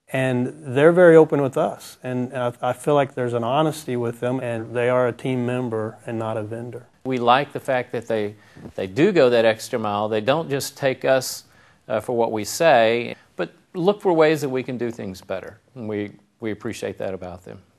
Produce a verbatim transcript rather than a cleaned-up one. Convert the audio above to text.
And they're very open with us, and I, I feel like there's an honesty with them, and they are a team member and not a vendor. We like the fact that they, they do go that extra mile. They don't just take us uh, for what we say, but look for ways that we can do things better, and we, we appreciate that about them.